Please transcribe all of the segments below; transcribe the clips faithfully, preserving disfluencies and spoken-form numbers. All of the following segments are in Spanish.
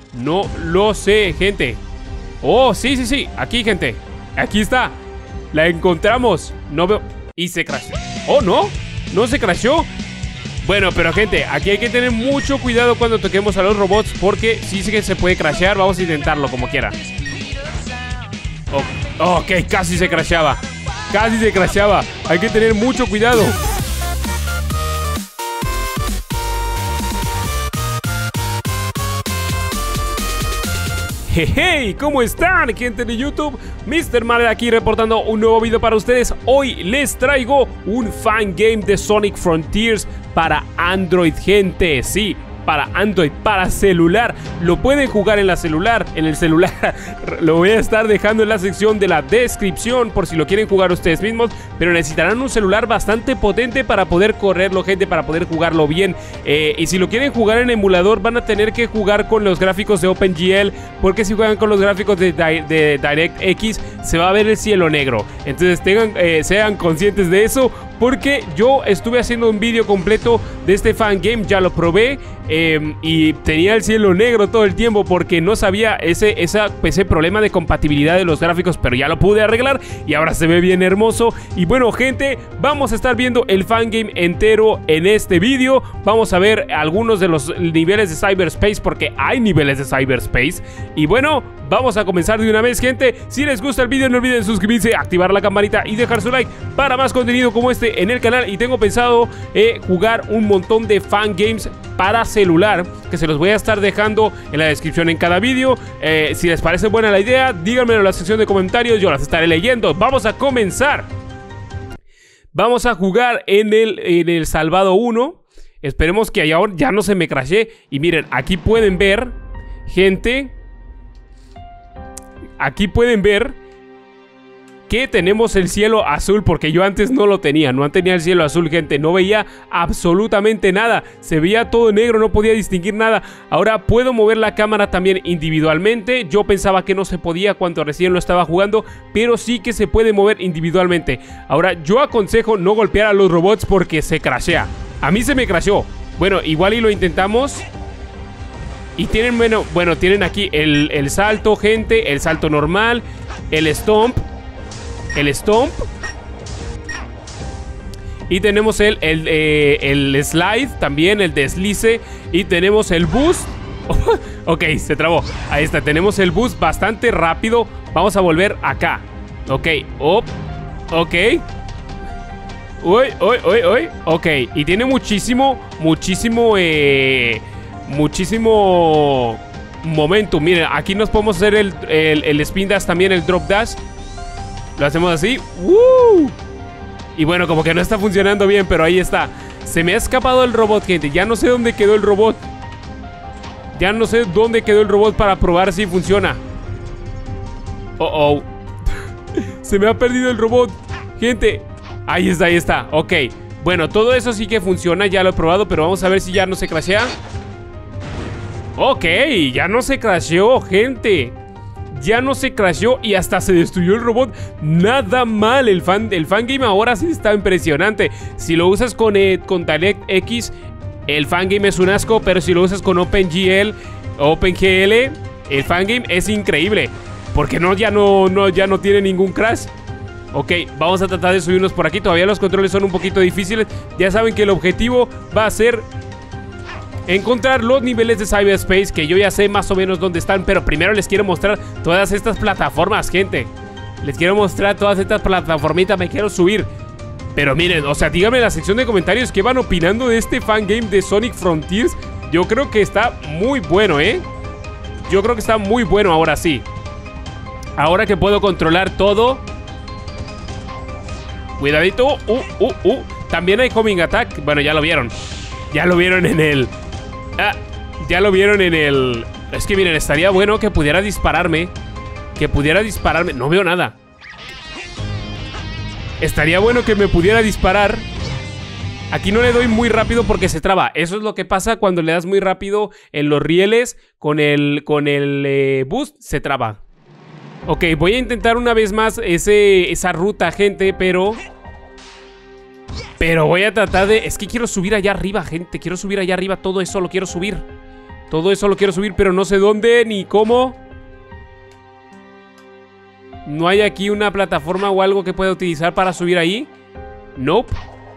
No lo sé, gente. Oh, sí, sí, sí. Aquí, gente. Aquí está. La encontramos. No veo... Y se crashó. Oh, no. No se crashó. Bueno, pero gente, aquí hay que tener mucho cuidado cuando toquemos a los robots, porque sí que se puede crashear. Vamos a intentarlo como quiera. Oh, ok, casi se crasheaba. Casi se crasheaba. Hay que tener mucho cuidado. Hey, ¿cómo están, gente de YouTube? mister Mare aquí reportando un nuevo video para ustedes. Hoy les traigo un fan game de Sonic Frontiers para Android, gente. Sí, para Android, para celular. Lo pueden jugar en la celular, en el celular. Lo voy a estar dejando en la sección de la descripción por si lo quieren jugar ustedes mismos. Pero necesitarán un celular bastante potente para poder correrlo, gente, para poder jugarlo bien. Eh, y si lo quieren jugar en emulador, van a tener que jugar con los gráficos de OpenGL, porque si juegan con los gráficos de, de DirectX, se va a ver el cielo negro. Entonces tengan, eh, sean conscientes de eso, porque yo estuve haciendo un vídeo completo de este fan game, ya lo probé, eh, y tenía el cielo negro todo el tiempo porque no sabía ese, esa, ese problema de compatibilidad de los gráficos, pero ya lo pude arreglar y ahora se ve bien hermoso. Y bueno, gente, vamos a estar viendo el fan game entero en este vídeo. Vamos a ver algunos de los niveles de Cyberspace, porque hay niveles de Cyberspace. Y bueno, vamos a comenzar de una vez, gente. Si les gusta el vídeo, no olviden suscribirse, activar la campanita y dejar su like para más contenido como este en el canal. Y tengo pensado eh, jugar un montón de fan games para celular, que se los voy a estar dejando en la descripción en cada vídeo. Eh, si les parece buena la idea, díganmelo en la sección de comentarios, yo las estaré leyendo. Vamos a comenzar. Vamos a jugar en el, en el Salvado uno. Esperemos que ahora ya no se me crashee. Y miren, aquí pueden ver, gente, aquí pueden ver que tenemos el cielo azul, porque yo antes no lo tenía, no tenía el cielo azul, gente, no veía absolutamente nada, se veía todo negro, no podía distinguir nada. Ahora puedo mover la cámara también individualmente. Yo pensaba que no se podía cuando recién lo estaba jugando, pero sí que se puede mover individualmente. Ahora yo aconsejo no golpear a los robots porque se crashea. A mí se me crasheó. Bueno, igual y lo intentamos. Y tienen, bueno, bueno tienen aquí el, el salto, gente, el salto normal, el stomp, el stomp, y tenemos el, el, eh, el slide, también el deslice, y tenemos el boost. Ok, se trabó. Ahí está, tenemos el boost bastante rápido. Vamos a volver acá. Ok, op, ok. Uy, uy, uy, uy. Ok, y tiene muchísimo, muchísimo, eh, muchísimo momentum. Miren, aquí nos podemos hacer el, el, el spin dash, también el drop dash. Lo hacemos así. ¡Woo! Y bueno, como que no está funcionando bien, pero ahí está. Se me ha escapado el robot, gente. Ya no sé dónde quedó el robot. Ya no sé dónde quedó el robot para probar si funciona. Oh, oh. Se me ha perdido el robot, gente. Ahí está, ahí está. Ok. Bueno, todo eso sí que funciona. Ya lo he probado, pero vamos a ver si ya no se crashea. Ok, ya no se crasheó, gente. Ya no se crasheó y hasta se destruyó el robot. Nada mal, el fan, el fangame ahora sí está impresionante. Si lo usas con, eh, con DirectX, el fangame es un asco. Pero si lo usas con OpenGL, OpenGL, el fangame es increíble, porque no, ya, no, no, ya no tiene ningún crash. Ok, vamos a tratar de subirnos por aquí. Todavía los controles son un poquito difíciles. Ya saben que el objetivo va a ser encontrar los niveles de Cyberspace, que yo ya sé más o menos dónde están. Pero primero les quiero mostrar todas estas plataformas, gente. Les quiero mostrar todas estas plataformitas. Me quiero subir. Pero miren, o sea, díganme en la sección de comentarios qué van opinando de este fangame de Sonic Frontiers. Yo creo que está muy bueno, ¿eh? Yo creo que está muy bueno ahora sí. Ahora que puedo controlar todo. Cuidadito. Uh, uh, uh. También hay homing attack. Bueno, ya lo vieron. Ya lo vieron en el... Ah, ya lo vieron en el... Es que miren, estaría bueno que pudiera dispararme. Que pudiera dispararme. No veo nada. Estaría bueno que me pudiera disparar. Aquí no le doy muy rápido porque se traba. Eso es lo que pasa cuando le das muy rápido en los rieles. Con el, con el eh, boost se traba. Ok, voy a intentar una vez más ese, esa ruta, gente, pero... Pero voy a tratar de... Es que quiero subir allá arriba, gente. Quiero subir allá arriba, todo eso lo quiero subir. Todo eso lo quiero subir, pero no sé dónde ni cómo. ¿No hay aquí una plataforma o algo que pueda utilizar para subir ahí? Nope.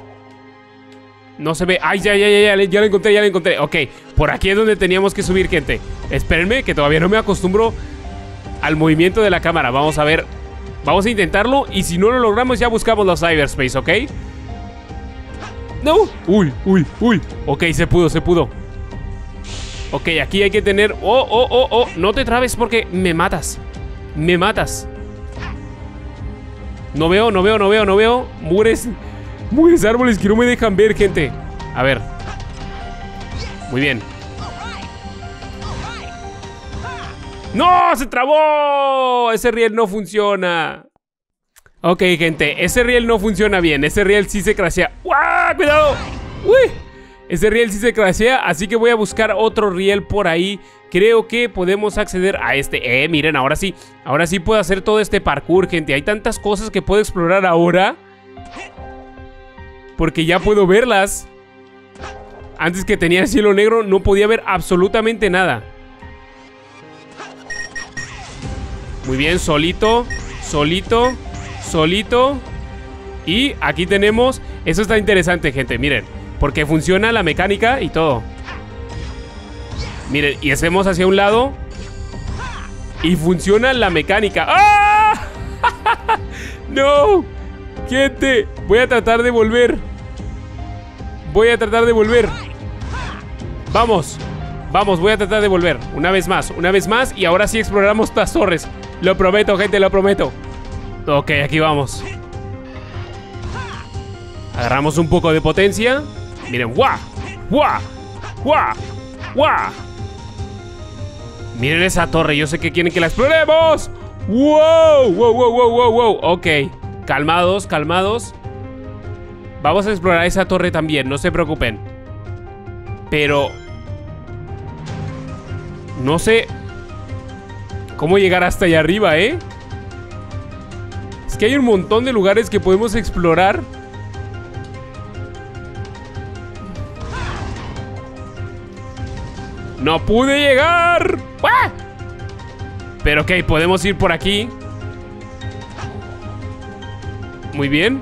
No se ve. ¡Ay, ya, ya, ya, ya! Ya lo encontré, ya lo encontré. Ok, por aquí es donde teníamos que subir, gente. Espérenme, que todavía no me acostumbro al movimiento de la cámara. Vamos a ver. Vamos a intentarlo. Y si no lo logramos, ya buscamos los cyberspace, ¿ok? ¡No! ¡Uy, uy, uy! Ok, se pudo, se pudo. Ok, aquí hay que tener... ¡Oh, oh, oh, oh! No te trabes porque me matas. Me matas. No veo, no veo, no veo, no veo. Mures... Mures árboles que no me dejan ver, gente. A ver. Muy bien. ¡No! ¡Se trabó! Ese riel no funciona. Ok, gente. Ese riel no funciona bien. Ese riel sí se crashea. ¡Uah! ¡Cuidado! ¡Uy! Ese riel sí se crashea. Así que voy a buscar otro riel por ahí. Creo que podemos acceder a este. Eh, miren, ahora sí. Ahora sí puedo hacer todo este parkour, gente. Hay tantas cosas que puedo explorar ahora. Porque ya puedo verlas. Antes que tenía el cielo negro no podía ver absolutamente nada. Muy bien, solito. Solito. Solito. Y aquí tenemos... Eso está interesante, gente, miren. Porque funciona la mecánica y todo. Miren, y hacemos hacia un lado. Y funciona la mecánica. ¡Ah! ¡No! Gente, voy a tratar de volver. Voy a tratar de volver. Vamos. Vamos, voy a tratar de volver. Una vez más, una vez más. Y ahora sí exploramos estas torres. Lo prometo, gente, lo prometo. Ok, aquí vamos. Agarramos un poco de potencia. Miren, ¡guau! ¡Guau! ¡Guau! ¡Guau! Miren esa torre, yo sé que quieren que la exploremos. ¡Wow! ¡Wow, wow, wow, wow, wow! Ok, calmados, calmados. Vamos a explorar esa torre también, no se preocupen. Pero... no sé cómo llegar hasta allá arriba, ¿eh? Es que hay un montón de lugares que podemos explorar. ¡No pude llegar! ¡Ah! Pero ok, podemos ir por aquí. Muy bien.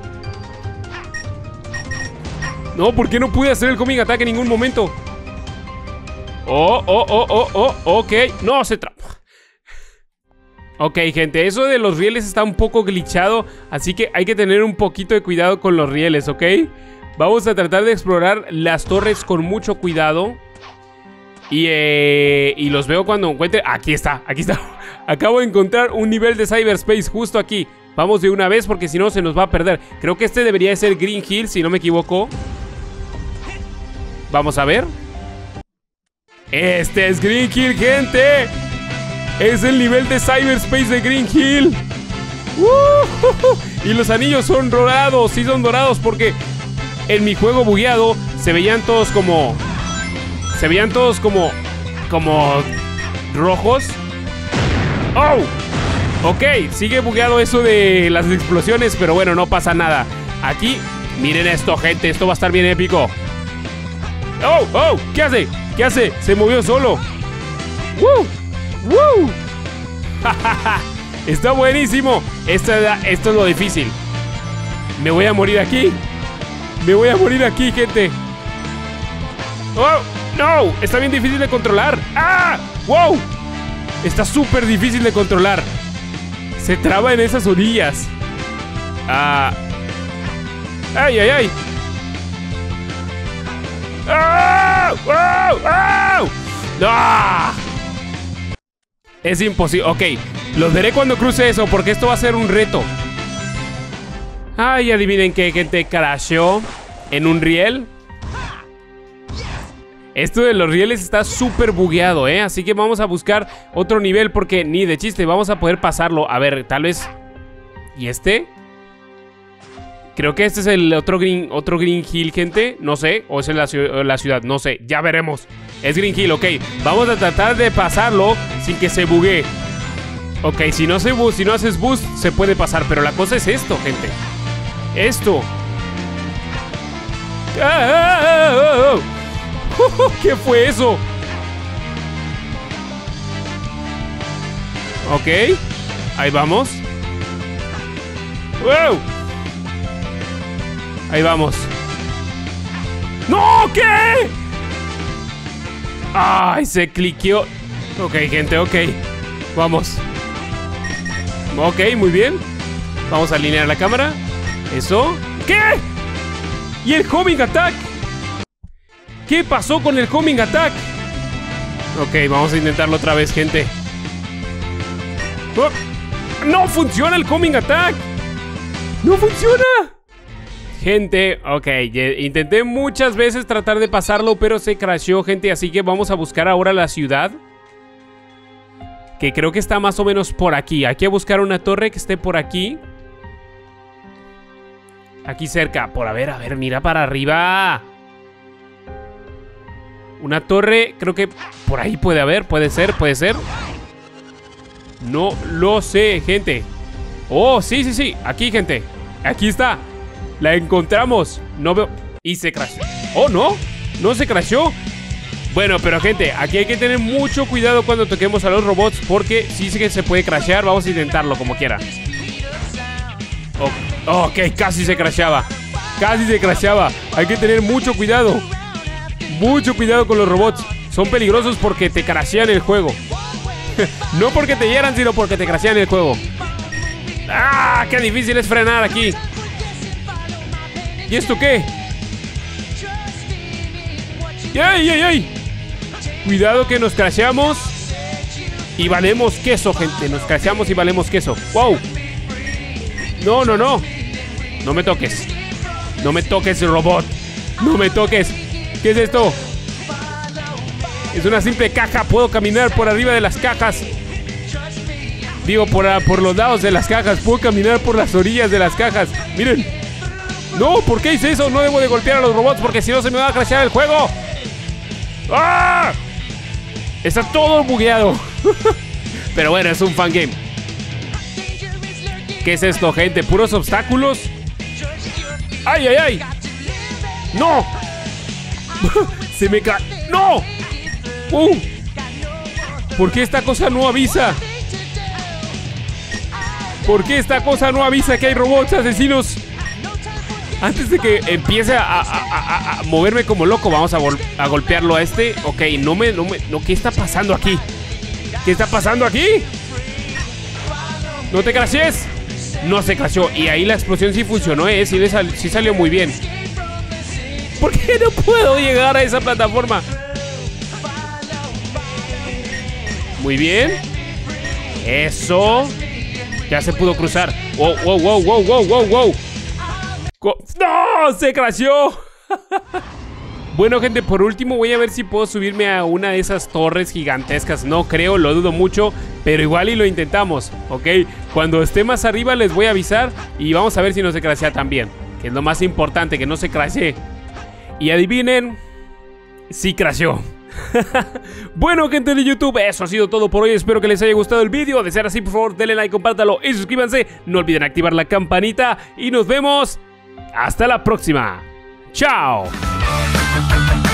No, ¿por qué no pude hacer el coming attack en ningún momento? Oh, oh, oh, oh, oh, ok. No, se trabó. Ok, gente, eso de los rieles está un poco glitchado. Así que hay que tener un poquito de cuidado con los rieles, ¿ok? Vamos a tratar de explorar las torres con mucho cuidado. Y, eh, y los veo cuando encuentre... Aquí está, aquí está. Acabo de encontrar un nivel de cyberspace justo aquí. Vamos de una vez porque si no se nos va a perder. Creo que este debería ser Green Hill, si no me equivoco. Vamos a ver. Este es Green Hill, gente. Es el nivel de cyberspace de Green Hill. uh, Y los anillos son dorados. Sí son dorados porque en mi juego bugueado se veían todos como... Se veían todos como... Como... rojos. ¡Oh! Ok, sigue bugueado eso de las explosiones, pero bueno, no pasa nada. Aquí, miren esto, gente. Esto va a estar bien épico. ¡Oh! ¡Oh! ¿Qué hace? ¿Qué hace? Se movió solo. ¡Woo! ¡Woo! Está buenísimo. Esto, esto es lo difícil. Me voy a morir aquí. Me voy a morir aquí, gente. ¡Oh! ¡No! Está bien difícil de controlar. ¡Ah! ¡Wow! Está súper difícil de controlar. Se traba en esas orillas. Ah. ¡Ay, ay, ay! ¡Ah! ¡Ah! ¡Ah! ¡Ah! Es imposible. Ok, los veré cuando cruce eso, porque esto va a ser un reto. Ay, adivinen qué, gente, crasheó en un riel. Esto de los rieles está súper bugueado, ¿eh? Así que vamos a buscar otro nivel porque ni de chiste vamos a poder pasarlo. A ver, tal vez... ¿Y este? Creo que este es el otro Green, otro Green Hill, gente. No sé, o es en la, la ciudad, no sé. Ya veremos. Es Green Hill, ok. Vamos a tratar de pasarlo sin que se buguee. Ok, si no, se bu si no haces boost, se puede pasar. Pero la cosa es esto, gente. Esto. ¡Ah, ah, ah, ah, ah! ¿Qué fue eso? Ok. Ahí vamos. ¡Wow! Ahí vamos. ¡No! ¿Qué? ¡Ay! Se cliqueó. Ok, gente, ok. Vamos. Ok, muy bien. Vamos a alinear la cámara. Eso. ¿Qué? ¿Y el homing attack? ¿Qué pasó con el homing attack? Ok, vamos a intentarlo otra vez, gente. Oh, ¡no funciona el homing attack! ¡No funciona! Gente, ok, intenté muchas veces tratar de pasarlo, pero se crasheó, gente. Así que vamos a buscar ahora la ciudad, que creo que está más o menos por aquí. Hay que buscar una torre que esté por aquí. Aquí cerca. Por a ver, a ver, mira para arriba. Una torre, creo que por ahí puede haber. Puede ser, puede ser. No lo sé, gente. Oh, sí, sí, sí. Aquí, gente. Aquí está. La encontramos. No veo. Y se crasheó. Oh, no. No se crasheó. Bueno, pero gente, aquí hay que tener mucho cuidado cuando toquemos a los robots, porque sí que se puede crashear. Vamos a intentarlo como quiera. Oh, ok, casi se crasheaba. Casi se crasheaba. Hay que tener mucho cuidado. Mucho cuidado con los robots. Son peligrosos porque te crashean el juego. No porque te hieran, sino porque te crashean el juego. ¡Ah! ¡Qué difícil es frenar aquí! ¿Y esto qué? ¡Ey, ey, ey! Cuidado que nos crasheamos y valemos queso, gente. Nos crasheamos y valemos queso. ¡Wow! No, no, no. No me toques. No me toques, robot. No me toques. ¿Qué es esto? Es una simple caja. Puedo caminar por arriba de las cajas. Digo, por, por los lados de las cajas. Puedo caminar por las orillas de las cajas. Miren. No, ¿por qué hice eso? No debo de golpear a los robots porque si no se me va a crashear el juego. ¡Ah! Está todo bugueado. Pero bueno, es un fan game. ¿Qué es esto, gente? ¿Puros obstáculos? ¡Ay, ay, ay! ¡No! Se me ca... ¡No! ¡Uh! ¿Por qué esta cosa no avisa? ¿Por qué esta cosa no avisa que hay robots asesinos? Antes de que empiece a, a, a, a moverme como loco, vamos a, a golpearlo a este. Ok, no me, no me... No, ¿qué está pasando aquí? ¿Qué está pasando aquí? ¡No te crashes! No se crashó. Y ahí la explosión sí funcionó, ¿eh? Sí, sal sí salió muy bien. ¿Por qué no puedo llegar a esa plataforma? Muy bien. Eso. Ya se pudo cruzar. Wow, wow, wow, wow, wow, wow, wow. ¡No! ¡Se crashó! Bueno, gente, por último voy a ver si puedo subirme a una de esas torres gigantescas. No creo, lo dudo mucho, pero igual y lo intentamos, ¿ok? Cuando esté más arriba les voy a avisar y vamos a ver si no se crashea también, que es lo más importante, que no se crashee. Y adivinen, sí crasheó. Bueno, gente de YouTube, eso ha sido todo por hoy. Espero que les haya gustado el vídeo. De ser así, por favor, denle like, compártalo y suscríbanse. No olviden activar la campanita y nos vemos hasta la próxima. ¡Chao!